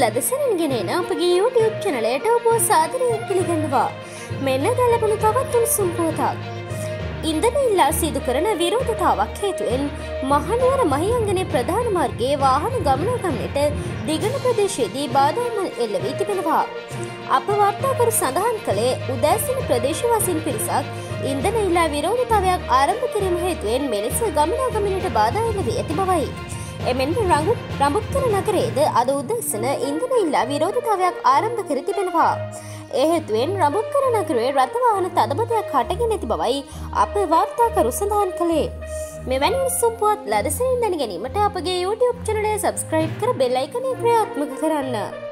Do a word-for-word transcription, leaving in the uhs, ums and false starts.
ලදසනින් ගෙනෙන අපගේ YouTube චැනලයට ඔබ සාදරයෙන් පිළිගන්නවා. මෙන්න දැන් ලැබුණු තවත් උණුසුම් පුවතක්. ඉන්ධනඉල්ලා සිදු කරන විරෝධතාවක් හේතුවෙන් මහනුවර මහියංගනයේ ප්‍රධාන මාර්ගයේ වාහන ගමනාගමනයට දිගන ප්‍රදේශයේදී බාධාමල් එල්ල වී තිබෙනවා. අප වාර්තාකරු සඳහන් කළේ උදෑසන ප්‍රදේශවාසීන් පිරිසක් ඉන්ධනඉල්ලා විරෝධතාවයක් ආරම්භ කිරීම හේතුවෙන් මෙලෙස ගමනාගමනයට බාධා එල්ල වී ඇති බවයි. එමෙන්ම රඹුක්කර නගරයේද අද උදෑසන ඉන්ධනඉල්ලා විරෝධතාවයක් ආරම්භ කර තිබෙනවා. ඒ හේතුවෙන් රඹුක්කර නගරයේ රථ වාහන තදබදයක් හටගෙන ඇති බවයි අප වාර්තාකරු සඳහන් කළේ. මෙවැනි උණුසුම් පුවත් ලදසනින් දැන ගැනීමට අපගේ YouTube චැනලය සබ්ස්ක්‍රයිබ් කර බෙල් අයිකනය ක්‍රියාත්මක කරන්න.